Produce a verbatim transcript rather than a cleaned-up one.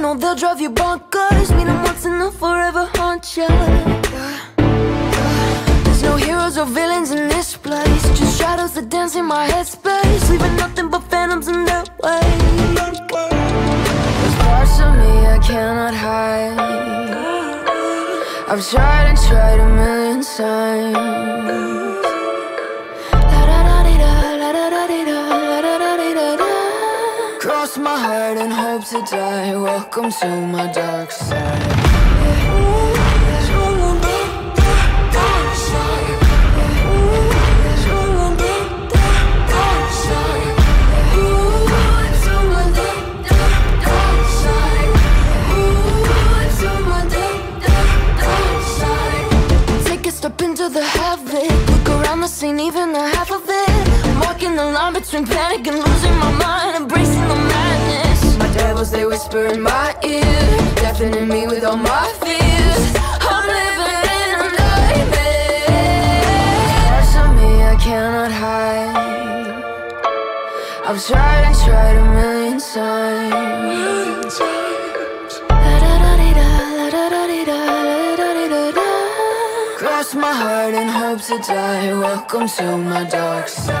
know they'll drive you bonkers. Meet them once and they'll forever haunt ya. There's no heroes or villains in this place, just shadows that dance in my headspace, leaving nothing but phantoms in their way. There's parts of me I cannot hide. I've tried and tried a million times. Cross my heart and hope to die. Welcome to my dark side. Take a step into the havoc, look around the scene, even the half of it. I'm walking the line between panic and losing my mind, embracing the madness. My devils, they whisper in my ear, deafening me with all my fears. I'm living in a nightmare. Parts of me I cannot hide. I've tried and tried a million times. Cross my heart and hope to die. Welcome to my dark side.